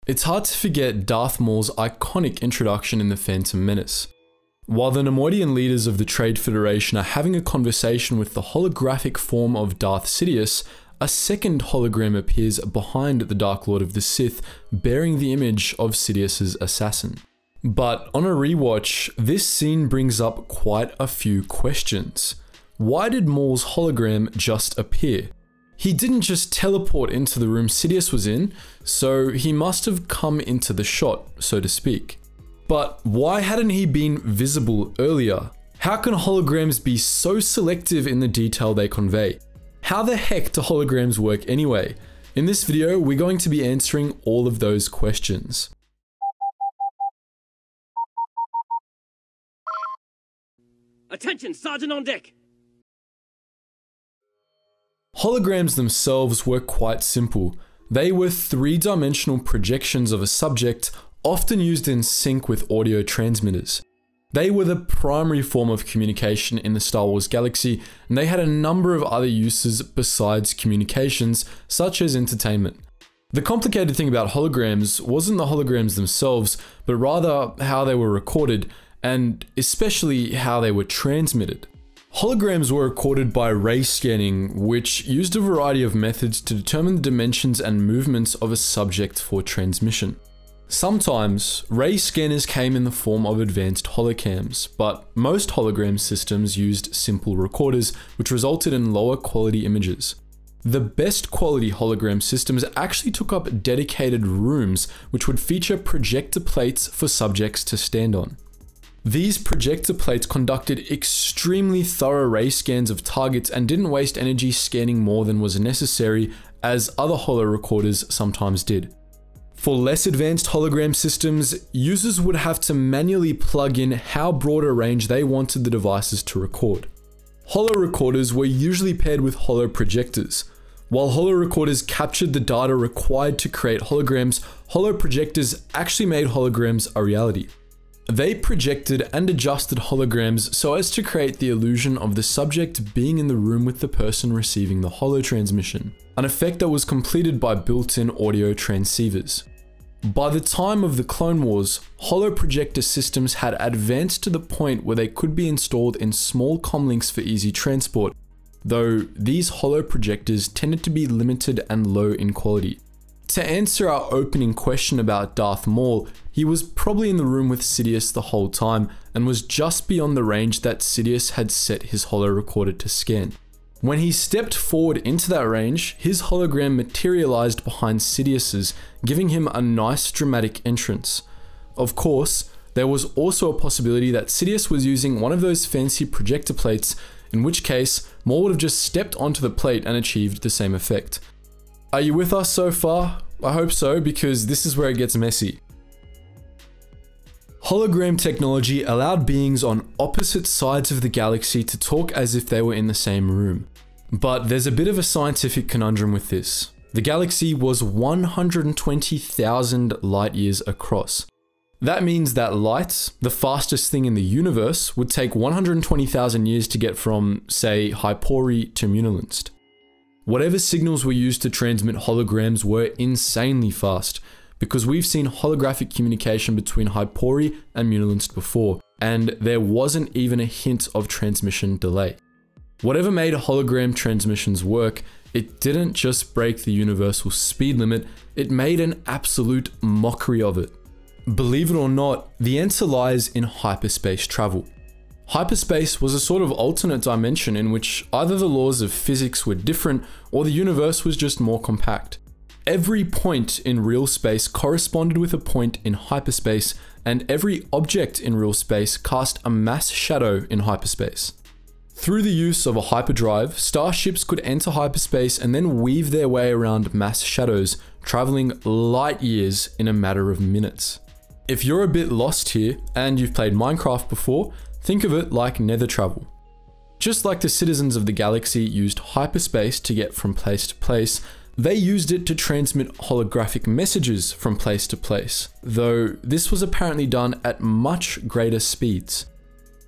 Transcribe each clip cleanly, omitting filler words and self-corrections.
It's hard to forget Darth Maul's iconic introduction in The Phantom Menace. While the Neimoidian leaders of the Trade Federation are having a conversation with the holographic form of Darth Sidious, a second hologram appears behind the Dark Lord of the Sith, bearing the image of Sidious's assassin. But on a rewatch, this scene brings up quite a few questions. Why did Maul's hologram just appear? He didn't just teleport into the room Sidious was in, so he must have come into the shot, so to speak. But why hadn't he been visible earlier? How can holograms be so selective in the detail they convey? How the heck do holograms work anyway? In this video, we're going to be answering all of those questions. Attention, Sergeant on deck! Holograms themselves were quite simple. They were three-dimensional projections of a subject, often used in sync with audio transmitters. They were the primary form of communication in the Star Wars galaxy, and they had a number of other uses besides communications, such as entertainment. The complicated thing about holograms wasn't the holograms themselves, but rather how they were recorded, and especially how they were transmitted. Holograms were recorded by ray scanning, which used a variety of methods to determine the dimensions and movements of a subject for transmission. Sometimes, ray scanners came in the form of advanced holocams, but most hologram systems used simple recorders, which resulted in lower quality images. The best quality hologram systems actually took up dedicated rooms, which would feature projector plates for subjects to stand on. These projector plates conducted extremely thorough ray scans of targets and didn't waste energy scanning more than was necessary, as other holo recorders sometimes did. For less advanced hologram systems, users would have to manually plug in how broad a range they wanted the devices to record. Holo recorders were usually paired with holo projectors. While holo recorders captured the data required to create holograms, holo projectors actually made holograms a reality. They projected and adjusted holograms so as to create the illusion of the subject being in the room with the person receiving the holo transmission, an effect that was completed by built-in audio transceivers. By the time of the Clone Wars, holo projector systems had advanced to the point where they could be installed in small comlinks for easy transport, though these holo projectors tended to be limited and low in quality. To answer our opening question about Darth Maul, he was probably in the room with Sidious the whole time and was just beyond the range that Sidious had set his holo recorder to scan. When he stepped forward into that range, his hologram materialized behind Sidious's, giving him a nice dramatic entrance. Of course, there was also a possibility that Sidious was using one of those fancy projector plates, in which case Maul would have just stepped onto the plate and achieved the same effect. Are you with us so far? I hope so, because this is where it gets messy. Hologram technology allowed beings on opposite sides of the galaxy to talk as if they were in the same room. But there's a bit of a scientific conundrum with this. The galaxy was 120,000 light years across. That means that light, the fastest thing in the universe, would take 120,000 years to get from, say, Hypori to Munilinst. Whatever signals were used to transmit holograms were insanely fast, because we've seen holographic communication between Hypori and Munilinst before, and there wasn't even a hint of transmission delay. Whatever made hologram transmissions work, it didn't just break the universal speed limit, it made an absolute mockery of it. Believe it or not, the answer lies in hyperspace travel. Hyperspace was a sort of alternate dimension in which either the laws of physics were different or the universe was just more compact. Every point in real space corresponded with a point in hyperspace, and every object in real space cast a mass shadow in hyperspace. Through the use of a hyperdrive, starships could enter hyperspace and then weave their way around mass shadows, traveling light years in a matter of minutes. If you're a bit lost here, and you've played Minecraft before, think of it like nether travel. Just like the citizens of the galaxy used hyperspace to get from place to place, they used it to transmit holographic messages from place to place, though this was apparently done at much greater speeds.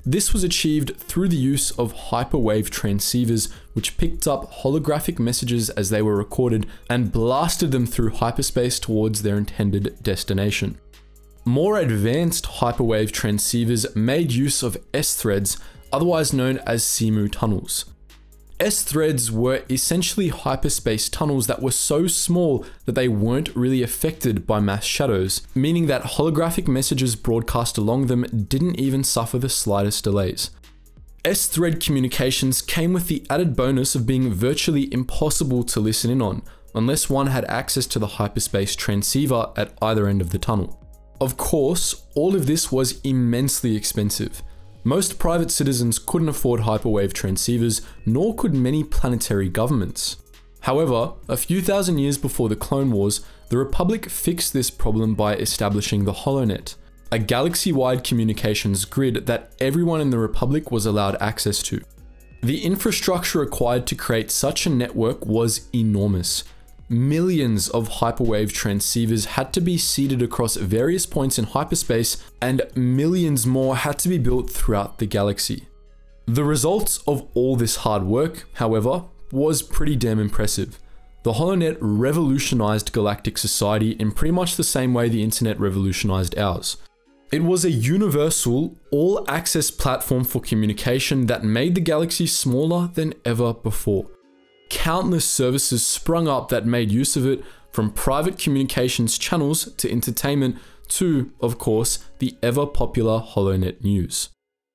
This was achieved through the use of hyperwave transceivers, which picked up holographic messages as they were recorded and blasted them through hyperspace towards their intended destination. More advanced hyperwave transceivers made use of S-threads, otherwise known as CMU tunnels. S-threads were essentially hyperspace tunnels that were so small that they weren't really affected by mass shadows, meaning that holographic messages broadcast along them didn't even suffer the slightest delays. S-thread communications came with the added bonus of being virtually impossible to listen in on, unless one had access to the hyperspace transceiver at either end of the tunnel. Of course, all of this was immensely expensive. Most private citizens couldn't afford hyperwave transceivers, nor could many planetary governments. However, a few thousand years before the Clone Wars, the Republic fixed this problem by establishing the Holonet, a galaxy-wide communications grid that everyone in the Republic was allowed access to. The infrastructure required to create such a network was enormous. Millions of hyperwave transceivers had to be seeded across various points in hyperspace, and millions more had to be built throughout the galaxy. The results of all this hard work, however, was pretty damn impressive. The Holonet revolutionized galactic society in pretty much the same way the internet revolutionized ours. It was a universal, all-access platform for communication that made the galaxy smaller than ever before. Countless services sprung up that made use of it, from private communications channels to entertainment to, of course, the ever-popular Holonet news.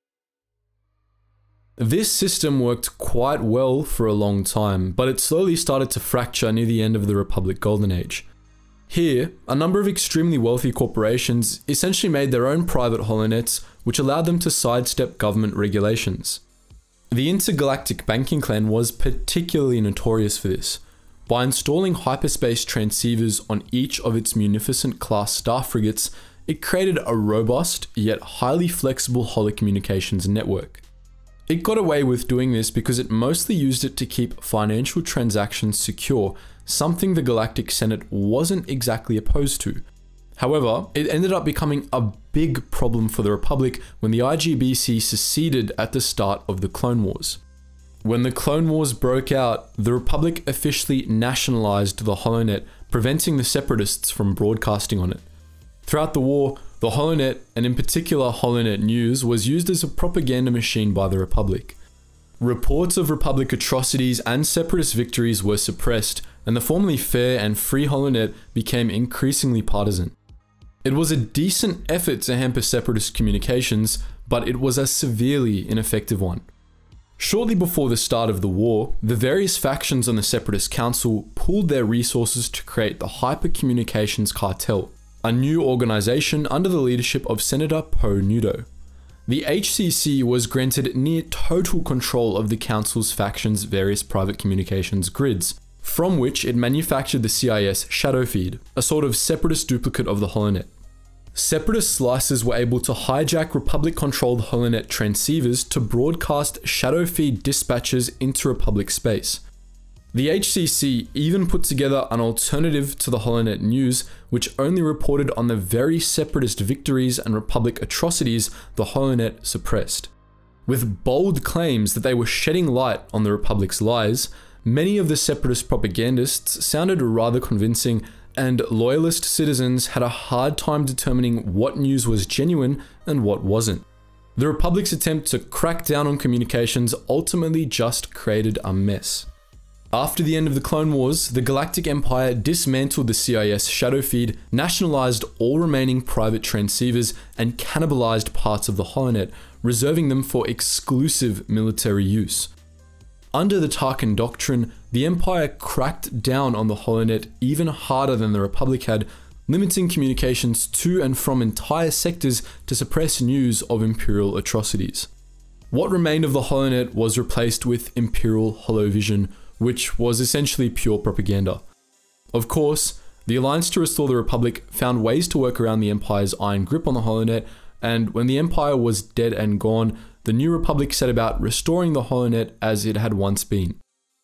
This system worked quite well for a long time, but it slowly started to fracture near the end of the Republic Golden Age. Here, a number of extremely wealthy corporations essentially made their own private Holonets, which allowed them to sidestep government regulations. The intergalactic banking clan was particularly notorious for this. By installing hyperspace transceivers on each of its munificent class star frigates, it created a robust yet highly flexible holocommunications network. It got away with doing this because it mostly used it to keep financial transactions secure, something the Galactic Senate wasn't exactly opposed to. However, it ended up becoming a big problem for the Republic when the IGBC seceded at the start of the Clone Wars. When the Clone Wars broke out, the Republic officially nationalized the Holonet, preventing the Separatists from broadcasting on it. Throughout the war, the Holonet, and in particular Holonet News, was used as a propaganda machine by the Republic. Reports of Republic atrocities and Separatist victories were suppressed, and the formerly fair and free Holonet became increasingly partisan. It was a decent effort to hamper Separatist communications, but it was a severely ineffective one. Shortly before the start of the war, the various factions on the Separatist Council pooled their resources to create the Hypercommunications Cartel, a new organization under the leadership of Senator Poe Nudo. The HCC was granted near total control of the Council's factions' various private communications grids, from which it manufactured the CIS shadow feed, a sort of Separatist duplicate of the Holonet. Separatist slicers were able to hijack Republic-controlled Holonet transceivers to broadcast shadow feed dispatches into Republic space. The HCC even put together an alternative to the Holonet news, which only reported on the very Separatist victories and Republic atrocities the Holonet suppressed. With bold claims that they were shedding light on the Republic's lies, many of the Separatist propagandists sounded rather convincing, and loyalist citizens had a hard time determining what news was genuine and what wasn't. The Republic's attempt to crack down on communications ultimately just created a mess. After the end of the Clone Wars, the Galactic Empire dismantled the CIS shadow feed, nationalized all remaining private transceivers, and cannibalized parts of the Holonet, reserving them for exclusive military use. Under the Tarkin Doctrine, the Empire cracked down on the Holonet even harder than the Republic had, limiting communications to and from entire sectors to suppress news of Imperial atrocities. What remained of the Holonet was replaced with Imperial Holovision, which was essentially pure propaganda. Of course, the Alliance to Restore the Republic found ways to work around the Empire's iron grip on the Holonet, and when the Empire was dead and gone, the New Republic set about restoring the Holonet as it had once been.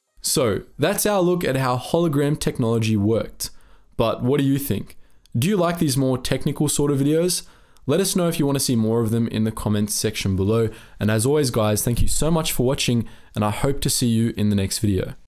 So, that's our look at how hologram technology worked. But what do you think? Do you like these more technical sort of videos? Let us know if you want to see more of them in the comments section below. And as always guys, thank you so much for watching, and I hope to see you in the next video.